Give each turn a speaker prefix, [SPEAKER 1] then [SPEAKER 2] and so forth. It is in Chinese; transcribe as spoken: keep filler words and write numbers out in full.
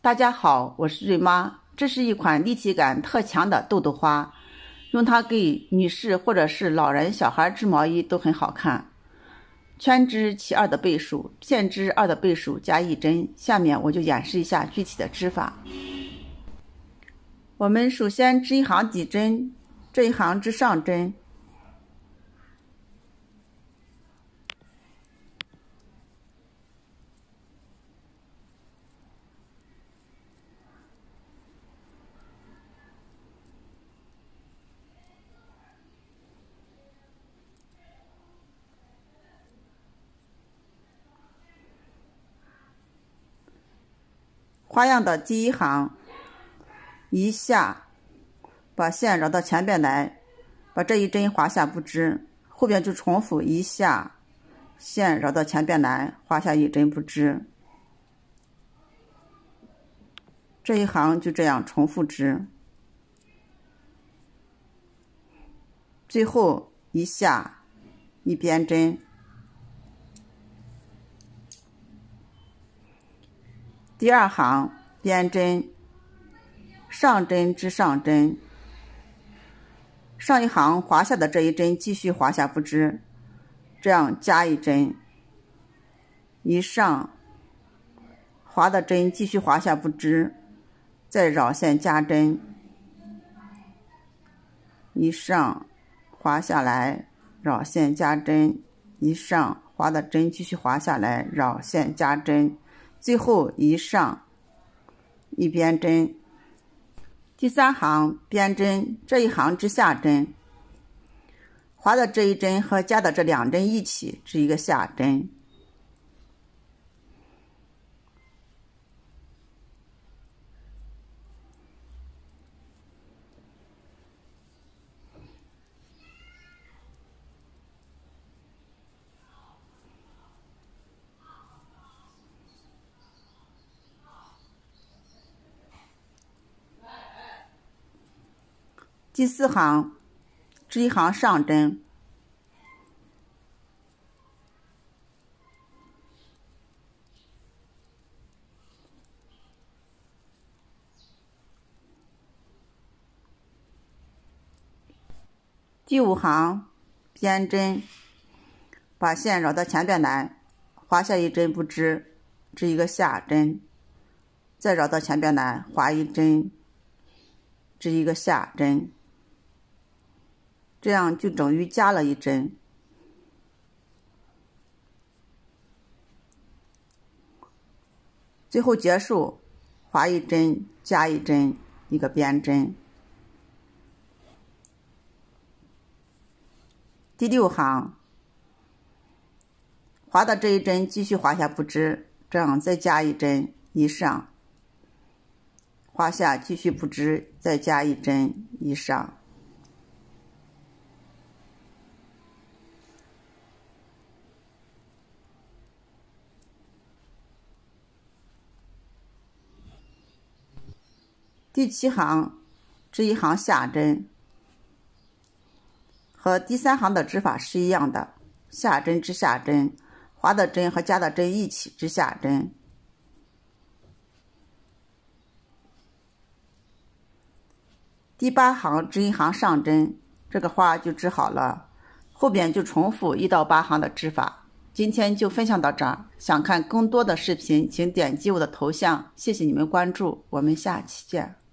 [SPEAKER 1] 大家好，我是瑞妈。这是一款立体感特强的豆豆花，用它给女士或者是老人、小孩织毛衣都很好看。圈织其二的倍数，片织二的倍数加一针。下面我就演示一下具体的织法。我们首先织一行底针，这一行织上针。花样的第一行，一下把线绕到前边来，把这一针划下不织，后边就重复一下，线绕到前边来，划下一针不织。这一行就这样重复织，最后一下一边针。第二行边针，上针织上针，上一行划下的这一针继续划下不织，这样加一针，一上划的针继续划下不织，再绕线加针，一上划下来绕线加针，一上划的针继续划下来绕线加针，最后一上一边针。第三行边针，这一行织下针，划的这一针和加的这两针一起织一个下针。第四行织一行上针，第五行边针，把线绕到前边来，划下一针不织，织一个下针，再绕到前边来，划一针，织一个下针，这样就等于加了一针。最后结束，划一针加一针，一个边针。第六行，划的这一针继续划下不织，这样再加一针，一上划下继续不织，再加一针，一上。第七行织一行下针，和第三行的织法是一样的，下针织下针，划的针和加的针一起织下针。第八行织一行上针，这个花就织好了，后边就重复一到八行的织法。今天就分享到这儿，想看更多的视频请点击我的头像，谢谢你们关注，我们下期见。